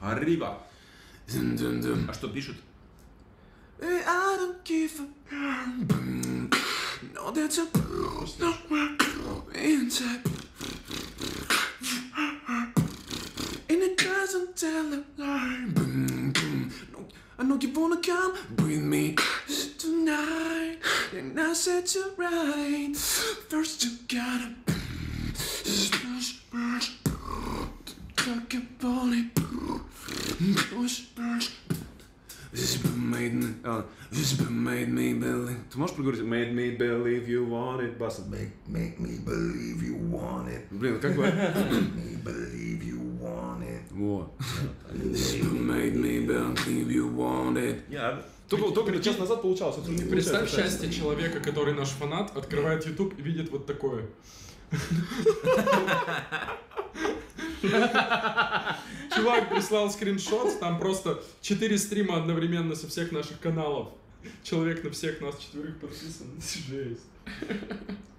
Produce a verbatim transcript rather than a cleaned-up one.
Arriba. А что пишут? I don't give a no, that's a inside. And it doesn't tell a lie. No, I know you wanna come with me tonight. And I said you're right. First you gotta smash, smash, cock a body, push, push. This made me, oh, this made me believe. Ты можешь проговорить? Made me believe you want it, бас. Make, make me believe you want it. Блин, как бы? Make me believe you want it. Вот. This made me believe you want it. Я... Только, только час назад получалось. Представь счастье человека, который наш фанат, открывает YouTube и видит вот такое. Чувак прислал скриншот, там просто четыре стрима одновременно со всех наших каналов. Человек на всех нас четверых подписан. Жесть.